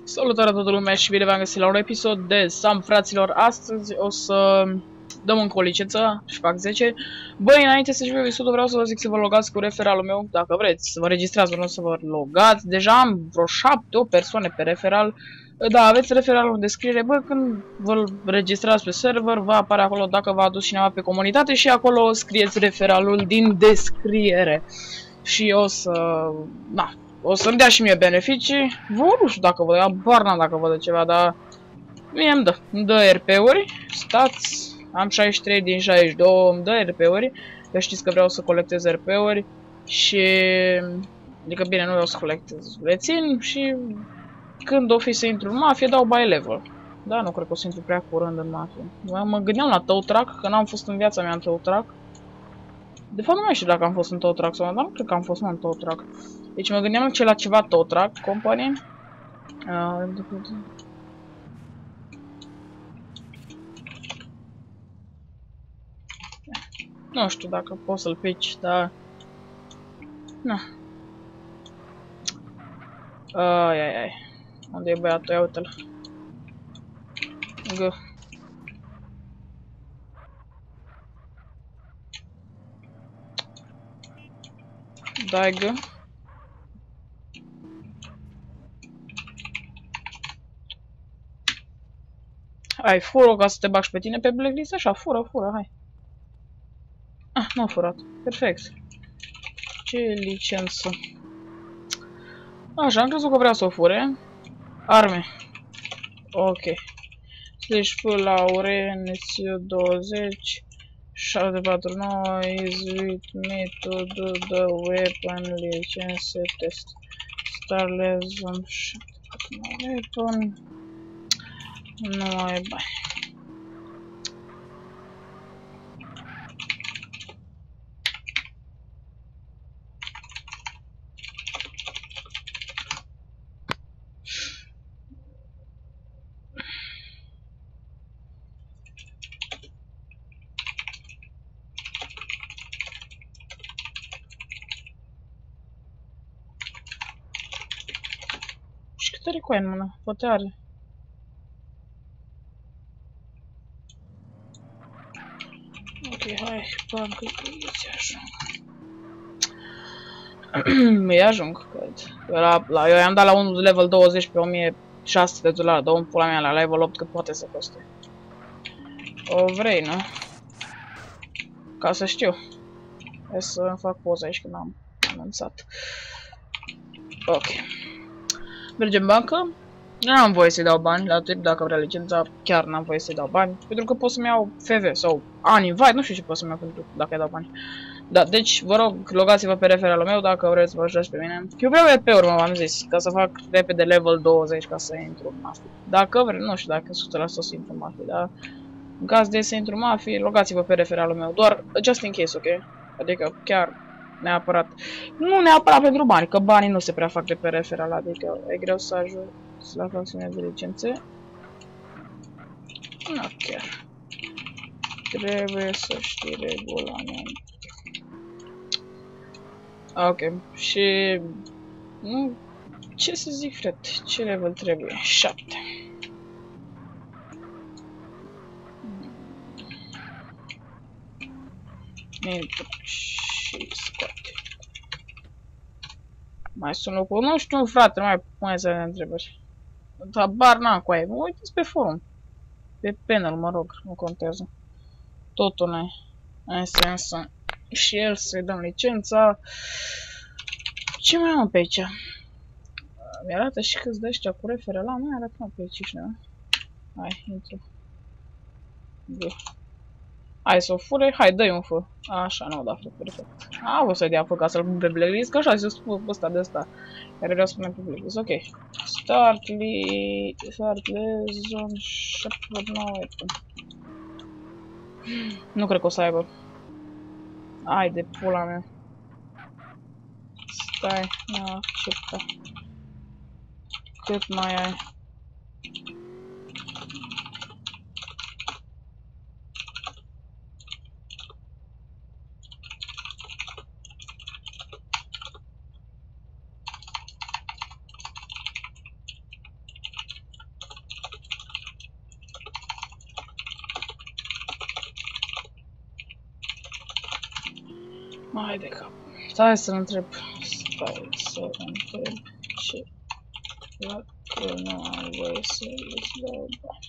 Salutare toată lumea și bine v-am găsit la un episod de Sam, fraților. Astăzi o să dăm încă o licență și fac 10. Băi, înainte să începem episodul, vreau să vă zic să vă logați cu referalul meu, dacă vreți, să vă registrați, vreau să vă logați. Deja am vreo 7-8 persoane pe referal. Da, aveți referalul în descriere. Bă, când vă registrați pe server, va apare acolo dacă v-a adus cineva pe comunitate și acolo scrieți referalul din descriere. Și o să... na. O să-mi dea și mie beneficii. Vă nu știu dacă vă dă, abar n-am dacă vă dă ceva, dar mie îmi dă RP-uri. Stați, am 63 din 62, îmi dă RP-uri. Că știți că vreau să colectez RP-uri. Și... adică bine, nu vreau să colectez. Le țin și când o fi să intru în mafie, dau by level. Da, nu cred că o să intru prea curând în mafie. Mă gândeam la tow truck, că n-am fost în viața mea în tow truck. De fapt nu mai știu dacă am fost în tow truck sau, dar nu cred că am fost în tow truck. Deci mă gândeam la ceva tow truck company. Nu știu dacă poți să-l pici, dar... na. Ai. Unde e băiatul? Ia uite-l. G. Dai G. Hai, fură ca să te bagi pe tine pe blacklist, așa, fură, hai. Ah, nu a furat. Perfect. Ce licență. Așa, am crezut că vreau să o fure. Arme. Ok. Slash full Lauren, SU-20 749 is with me to do the weapon license test. Star lesson 749 weapon. Nu ai bani. Și câte are coin în mână? Poate are. Ok, hai, bancă, îți ajung. Îi ajung, cred. Eu i-am dat la unul level 20 pe 1600 de dolari, dă un pula mea la level 8 cât poate să coste. O vrei, nu? Ca să știu. Hai să fac poză aici când am anunțat. Ok. Mergem în bancă. Nu am voie să-i dau bani la tip dacă vrea licența, chiar n-am voie să-i dau bani. Pentru că pot să-mi iau FV sau Uninvite, nu știu ce pot să-mi iau pentru dacă îi dau bani. Da, deci vă rog, logați-vă pe referalul meu dacă vreți să vă ajutați pe mine. Eu vreau RP-uri, m-am zis, ca să fac repede level 20 ca să intru în mafie. Dacă vreți, nu știu dacă 100% să intru în mafie, dar în caz de să intru în mafie, logați-vă pe referalul meu, doar just in case, ok? Adică chiar neapărat, nu neapărat pentru bani, că banii nu se prea fac de pe referal, adică e greu să ajung la facțiunea de licențe. Nu chiar. Trebuie să știi regulament. Ok, și... nu... ce să zic, frate? Ce level trebuie? 7. Intru și scoate. Mai sună cu... nu știu, frate, nu mai să ne întrebări. Habar n-am cu aia. Uite-ți pe forum. Pe panel, mă rog, nu contează. Totul n-ai sens și el să-i dăm licența. Ce mai am pe aici? Mi-arată și câți de ăștia cu referă la mai arată pe aici și nu? Hai, intru. Hai să o fure, hai, dă-i un fă. Așa, nu, da, fă, perfect. O să-i dea fă ca să-l pun pe blacklist, că așa se spune ăsta de ăsta. Care vreau să punem pe blacklist, ok. Start lesson 749. Nu cred că o să aibă. Hai de pula mea. Stai, nu accepta. Cât mai ai? Haide cap. Stai să-l întreb. Stai să-l întreb ce... Dacă nu am voie să îți dau bani.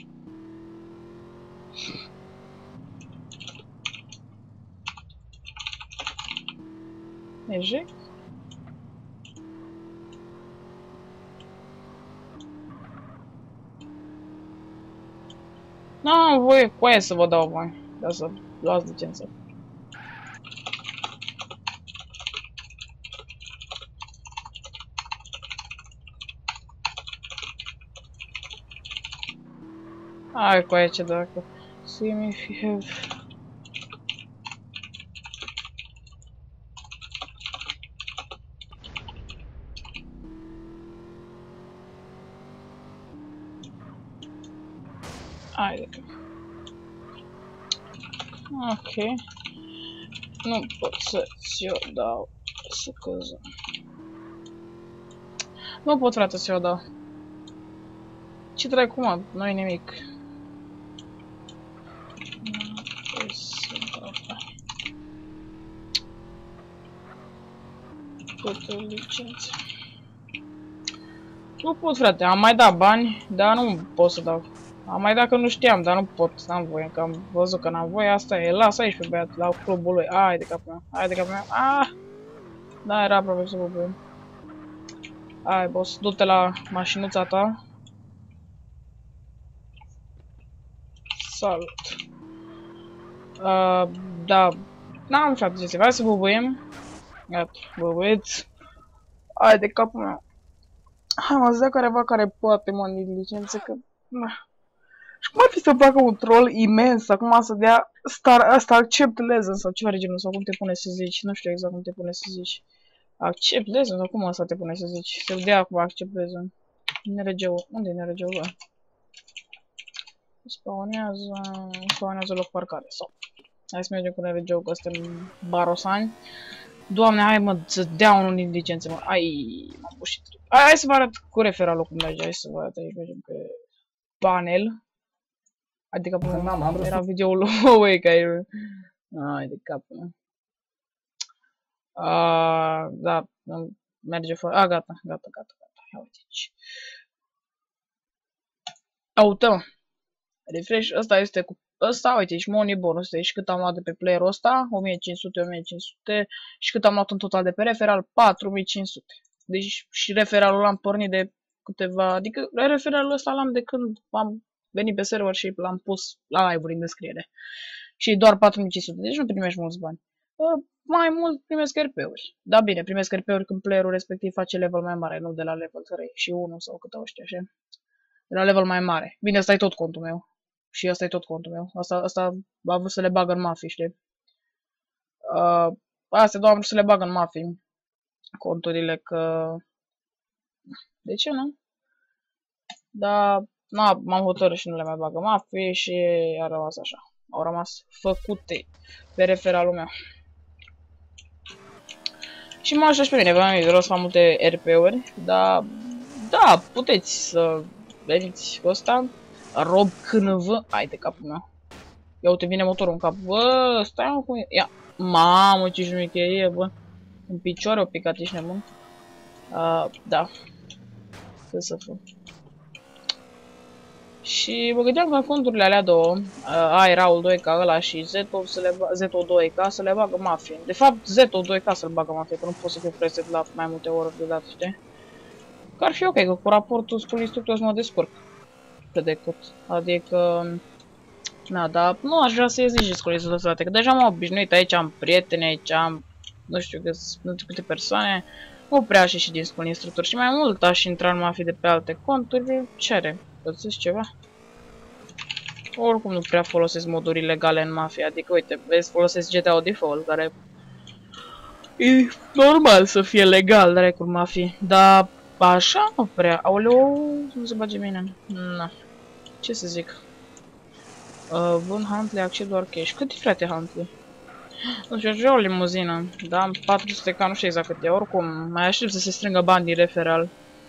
Ejec? N-am voie cu aia să vă dau bani. Ca să luați licență. Hai cu aia ce dacă. See me if you have... Haide că... Ok. Nu pot să ți-o dau. Să căză. Nu pot, frate, să-i o dau. Ce trebuie cum? Nu-i nimic. Pot licență. Nu pot, frate, am mai dat bani, dar nu pot să dau. Am mai dat că nu știam, dar nu pot, n-am voie, că am văzut că n-am voie, asta e, las aici pe băiat, la clubul lui, hai de capul meu, hai de capul meu, da, era aproape să vă. Hai, boss, du-te la mașinuța ta. Salut. Da, n-am frate ce să, hai să bubuim. Gata, bubuiți. Hai de capul meu. Hai, mă, zi careva care poate, mă, din licență, că... Și cum ar fi să facă un troll imens acum să dea asta accept lesson sau ceva de genul, sau cum te pune să zici, nu știu exact cum te pune să zici. Accept lesson sau cum asta te pune să zici, să-l dea acum accept lesson. NRG-ul, unde e NRG-ul, bă? Spawnează loc parcare, sau. Hai să mergem cu NRG-ul, că suntem barosani. Doamne, hai mă, să dea unul din licențe, mă, m-am pușit. Hai să vă arăt cu referalul cum merge, hai să vă arăt aici, mergem pe panel. Adică era videoul lui Cairo. Ai de capul meu. Da, merge fără. Gata. Ia uite aici. Aută. Refresh, ăsta este cu ăsta, uite, aici money bonus, deci cât am luat de pe playerul ăsta, 1500 și cât am luat în total de pe referal, 4500. Deci și referalul l-am pornit de câteva, adică referalul ăsta l-am de când am venit pe server și l-am pus la live-uri în descriere. Și doar 4500, deci nu primești mulți bani. Mai mult primesc RP-uri. Da, bine, primesc RP-uri când playerul respectiv face level mai mare, nu de la level 3 și 1 sau câte ăștia, așa. De la level mai mare. Bine, ăsta e tot contul meu. Și ăsta e tot contul meu. Asta a vrut să le bagă în mafii, știi? Astea doar am vrut să le bagă în mafii. Conturile, că... De ce, nu? Dar... m-am hotărât și nu le mai bagă mafii și a rămas așa. Au rămas făcute pe referalul meu. Și mă așa și pe mine, vreau să fac multe RP-uri, dar... Da, puteți să veniți cu ăsta. Rob cândva. Hai de capul meu. Ia uite, vine motorul în cap. Bă, stai mă cum e. Ia. Mamă, ce șmecherie, bă. În picioare o picat, ești nebun. Da. Ce să fac. Și mă gândeam că în conturile alea două, Raul 2K ăla și Zeto 2K să le bagă mafie. De fapt, Zeto 2K să-l bagă mafie, că nu pot să fiu preset la mai multe ori deodată, știi? Că ar fi ok, că cu raportul spun instructor să mă descurc. Cât de cât. Adică... Na, dar nu aș vrea să ies nici discuții, frate, că deja m-am obișnuit, aici am prieteni, aici am... Nu știu câte persoane. Nu prea aș ieși din school instructor și mai mult aș intra în mafie de pe alte conturi, cere. Pățești ceva? Oricum nu prea folosesc moduri legale în mafia, adică uite, vezi, folosesc GTA Default, care e normal să fie legal, dracu, mafie, dar așa nu prea, aoleu, nu se bage bine, na, ce să zic, vând Huntley, accept doar cash, cât e frate Huntley? Nu știu, aș vrea o limuzină, da, am 400k, nu știu exact cât e, oricum, mai aștept să se strângă bani din referal.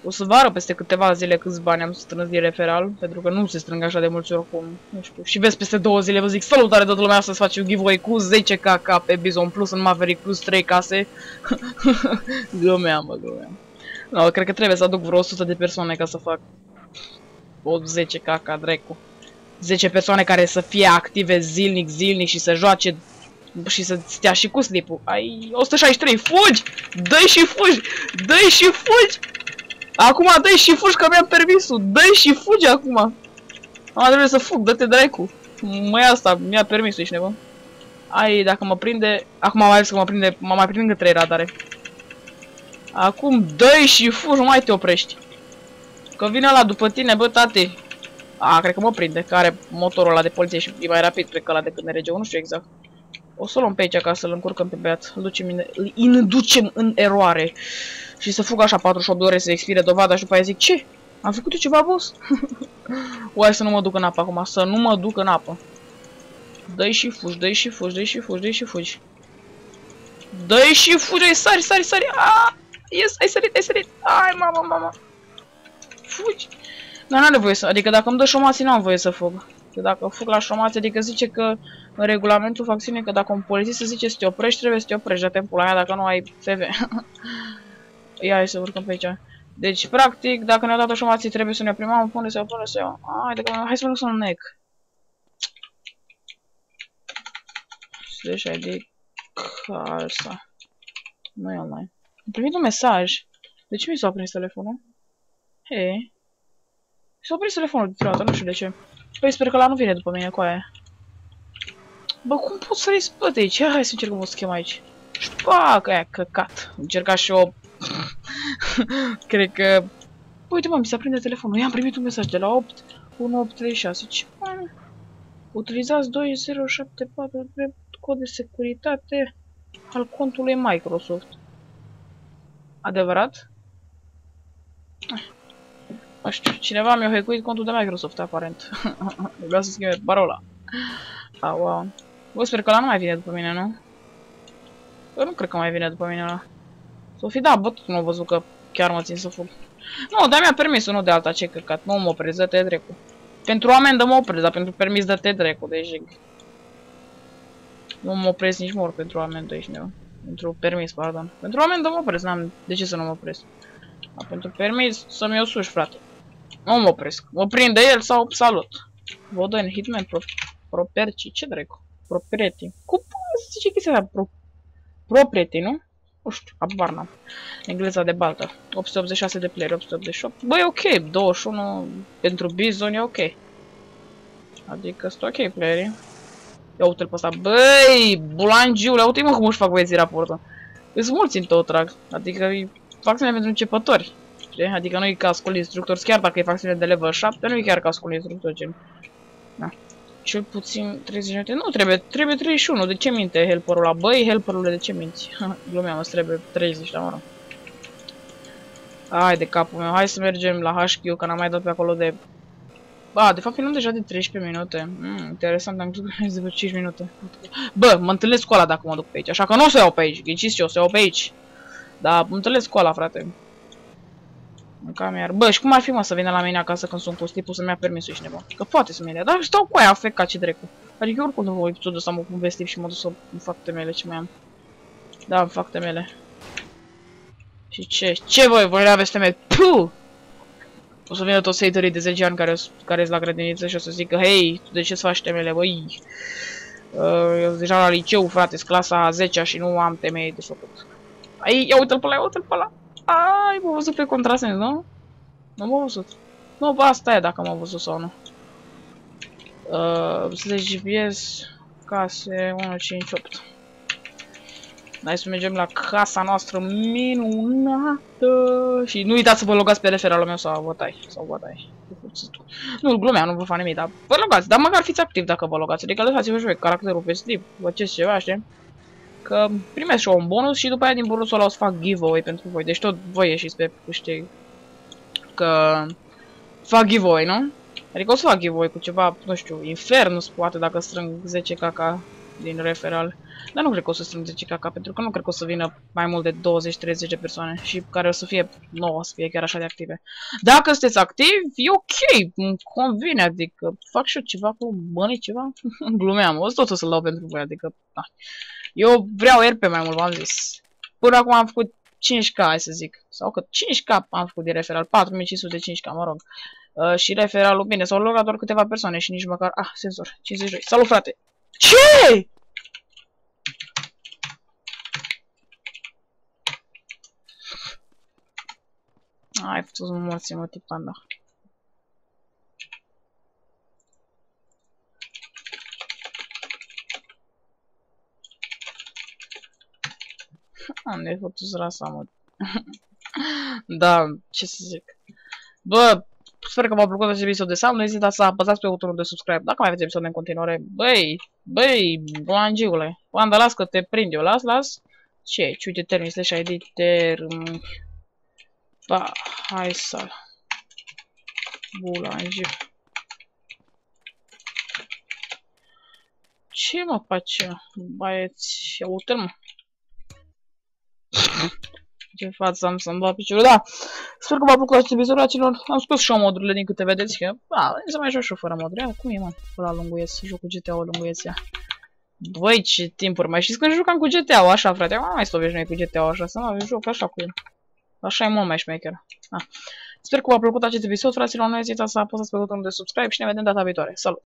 O să vară peste câteva zile câți bani am strâns din referal, pentru că nu se strâng așa de mulți oricum, nu știu. Și vezi, peste 2 zile vă zic salutare toată lumea, să-ți faci un giveaway cu 10 kk pe Bizon Plus în Maverick plus 3 case. Glumeam, glumeam. No, cred că trebuie să aduc vreo 100 de persoane ca să fac o 10 kk, dracu. 10 persoane care să fie active zilnic și să joace și să stea și cu slip-ul. Ai 163, fugi! Dă-i și fugi! Dă-i și fugi! Acum dă-i și fugi că mi-am permisul! Dă-i și fugi acum! Acum trebuie să fug, dă-te dracu! Măi asta, mi-a permisul, ești nebun? Ai, dacă mă prinde... Acum mai ales că mă prinde, mă mai prind încă 3 radare. Acum dă-i și fugi, nu mai te oprești. Că vine ăla după tine, bă, tate. A, cred că mă prinde, că are motorul ăla de poliție și e mai rapid, cred că ăla decât NRG-ul, nu știu exact. O să o luăm pe aici ca să-l încurcăm pe băiat. Îl inducem în eroare. Și să fug așa 48 de ore să expire dovada și după aia zic, ce? Am făcut eu ceva, boss? Oare să nu mă duc în apă acum, să nu mă duc în apă. Dă-i și fugi, dă-i și fugi, dă-i și fugi, dă-i și fugi. Dă-i și fugi, ai sari, sari, sari. Aaaa! Yes, ai sărit, ai sărit. Ai, mama. Fugi. Dar n-are voie să, adică dacă îmi dă șomații, n-am voie să fug. Că dacă fug la șomații, adică zice că în regulamentul facțiunii că dacă un polițist zice să te oprești, trebuie să te oprești de timpul aia dacă nu ai FV. Ia, hai să urcăm pe aici. Deci, practic, dacă ne-au dat șomații, trebuie să ne oprim. Mamă, pune să iau. Hai să mă un nec. Deci, ID calsa. Nu e online. Am primit un mesaj. De ce mi s-a prins telefonul? Hei. S-a prins telefonul dintr-o dată, nu știu de ce. Păi sper că ăla nu vine după mine cu aia. Bă, cum pot să-i spăt aici? Hai să încercăm o schemă aici. Șpac, aia, căcat. Încerca și eu. Cred că... Uite, mă, mi s-a prinde telefonul. I-am primit un mesaj de la 81836. Ce bani? Utilizați 2074 drept cod de securitate al contului Microsoft. Adevărat? Nu știu, cineva mi-a hackuit contul de Microsoft, aparent. Vreau să schimbe parola. Wow. Bă, sper că ăla nu mai vine după mine, nu? Eu nu cred că mai vine după mine ăla. S-o fi dat, bă, tot nu am văzut că chiar mă țin să fug. Nu, dar mi-a permis, nu de alta, ce căcat. Nu mă opresc, dă-te drecu. Pentru amendă mă opresc, dar pentru permis dă-te drecu, deci jig. Nu mă opresc nici mor pentru amendă, ești meu. Pentru permis, pardon. Pentru amendă mă opresc, n-am de ce să nu mă opresc. Dar pentru permis să-mi o suși, frate. Nu mă opresc. Mă prinde el sau salut. Vodon, hitman, properci, ce dracu? Propriety. Cum se zice chestia asta? Propriety, nu? Nu știu, abar n-am. Engleza de baltă. 886 de player, 888. Băi, ok, 21 pentru Bizon e ok. Adică sunt ok playerii. Ia uite-l pe ăsta. Băi, bulangiule, uite-i mă cum își fac băieții raportul. Îs mulți în tot trag. Adică facțiune pentru începători. Știi? Adică nu e ca School Instructor, chiar dacă e facțiune de level 7, nu e chiar ca School Instructor, gen. Da. Cel puțin 30 minute. Nu trebuie, trebuie 31. De ce minte helperul ăla? Băi, helperule, de ce minți? Glumeam, îți trebuie 30, la mă. Hai de capul meu, hai să mergem la HQ, că n-am mai dat pe acolo de... Ba, de fapt filmăm deja de 13 minute. Interesant, am crezut că e de 5 minute. Bă, mă întâlnesc cu ăla dacă mă duc pe aici, așa că nu o să iau pe aici, ghiciți ce o să iau pe aici. Dar mă întâlnesc cu ăla, frate. În cameră. Bă, și cum ar fi, mă, să vină la mine acasă când sunt cu stipul să-mi ia permisul și nebun? Că poate să-mi ia, dar stau cu aia afecat ce drecu. Adică oricum nu voi episodul ăsta mă pun pe stip și mă duc să îmi fac temele ce mai am. Da, îmi fac temele. Și ce? Ce voi? Voi aveți temele? Puh! O să vină toți haterii de 10 ani care-s la grădiniță și o să zică, hei, tu de ce-ți faci temele, băi? Eu sunt deja la liceu, frate, clasa a 10-a și nu am temei de făcut. Ai, ia uite-l pe ăla, ia uite-l pe ăla. Ai, m-a văzut pe contrasens, nu? Nu m-a văzut. Nu, bă, asta e dacă m-a văzut sau nu. Slash GPS, case 158. Hai să mergem la casa noastră minunată. Și nu uitați să vă logați pe referalul meu sau vă tai. Nu, glumea, nu vă fac nimic, dar vă logați. Dar măcar fiți activi dacă vă logați. Adică lăsați-vă și caracterul pe strip. Faceți ceva, știi? Că primesc și eu un bonus și după aia din bonusul ăla o să fac giveaway pentru voi. Deci tot voi ieșiți pe câștig. Că fac giveaway, nu? Adică o să fac giveaway cu ceva, nu știu, Infernus poate dacă strâng 10 kk. din referal. Dar nu cred că o să strâng 10k, pentru că nu cred că o să vină mai mult de 20-30 de persoane și care o să fie 9, să fie chiar așa de active. Dacă sunteți activi, e ok, îmi convine, adică fac și eu ceva cu banii, ceva. Glumeam, tot o să-l dau pentru voi, adică, da. Eu vreau RP mai mult, v-am zis. Până acum am făcut 5k, hai să zic. Sau că 5k am făcut de referal, 4500 de 5k, mă rog. Și referalul, bine, s-au logat doar câteva persoane și nici măcar... Ah, senzor, 52. Salut, frate! Ce? Ai făcut morți, mă, tip panda. Unde ai făcut rasa, mă? Da, ce să zic. Bă, sper că v-a plăcut acest episod de Sam. Nu ezitați să apăsați pe butonul de subscribe dacă mai aveți episoade în continuare. Băi, blangiule. Panda, las că te prind eu. Las. Ce? Ciuite termin slash ID term. Ba, hai să... Bulangiu. Ce mă face? Băieți, uite-l, mă. Ce față am să-mi bat piciorul, da. Sper că v-a plăcut acest episod, dragilor. Am scos și eu modurile din câte vedeți, că, da, să mai joc și eu fără moduri. Ia, cum e, mă? Ăla lunguieț, joc cu GTA-ul lunguieț, ia. Băi, ce timpuri, mai știți când jucam cu GTA-ul așa, frate? Mai slovești noi cu GTA-ul așa, să mă joc așa cu el. Așa e mult mai șmecher. Da. Sper că v-a plăcut acest episod, fraților. Nu ezitați să apăsați pe butonul de subscribe și ne vedem data viitoare. Salut!